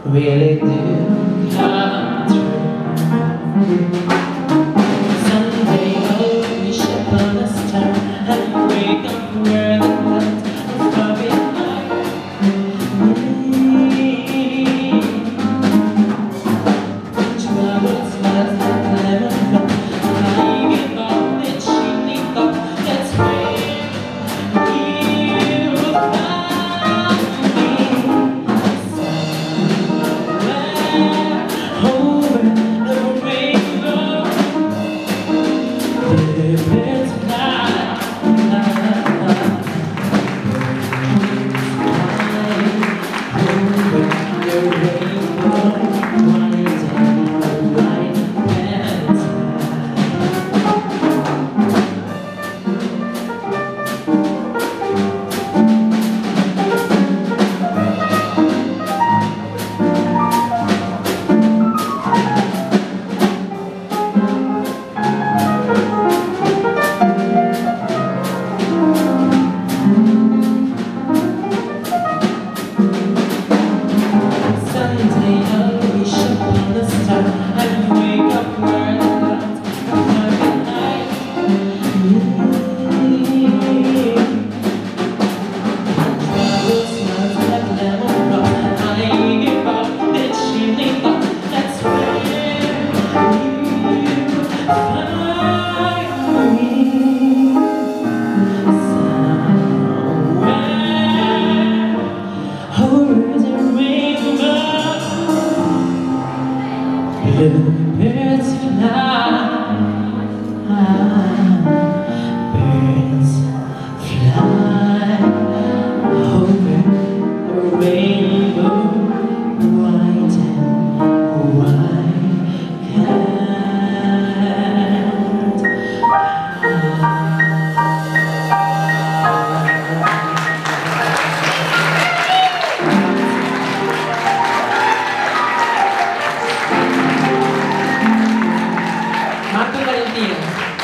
really do come true. Someday I'll wish upon a star and wake up where the clouds are far behind me. Troubles last that time of love. I give up the chimney top. That's where you'll find me. Somewhere over the rainbow, the birds fly. Over the rainbow, white and white pants. Someday I'll wish upon a star and wake up where the clouds are far behind me. Troubles melt like lemon drop. I give up the chimney top. That's where you find me. Somewhere over the rainbow, birds fly. Birds fly over the rainbow, white and white cat. Marco Valentino.